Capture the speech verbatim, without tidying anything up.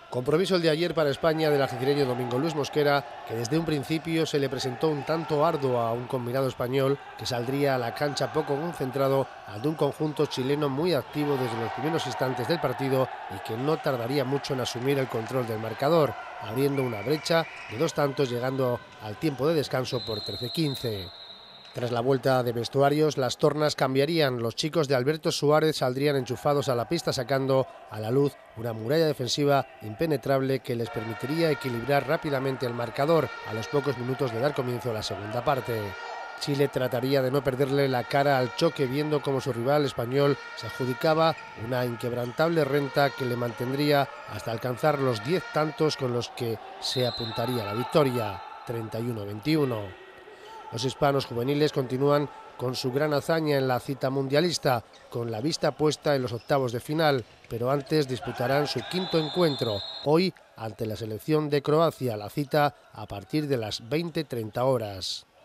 Compromiso el de ayer para España del algecireño Domingo Luis Mosquera, que desde un principio se le presentó un tanto arduo a un combinado español que saldría a la cancha poco concentrado al de un conjunto chileno muy activo desde los primeros instantes del partido y que no tardaría mucho en asumir el control del marcador, abriendo una brecha de dos tantos llegando al tiempo de descanso por trece quince. Tras la vuelta de vestuarios, las tornas cambiarían. Los chicos de Alberto Suárez saldrían enchufados a la pista sacando a la luz una muralla defensiva impenetrable que les permitiría equilibrar rápidamente el marcador a los pocos minutos de dar comienzo a la segunda parte. Chile trataría de no perderle la cara al choque viendo cómo su rival español se adjudicaba una inquebrantable renta que le mantendría hasta alcanzar los diez tantos con los que se apuntaría a la victoria, treinta y uno a veintiuno. Los hispanos juveniles continúan con su gran hazaña en la cita mundialista, con la vista puesta en los octavos de final, pero antes disputarán su quinto encuentro, hoy ante la selección de Croacia, la cita a partir de las veinte treinta horas.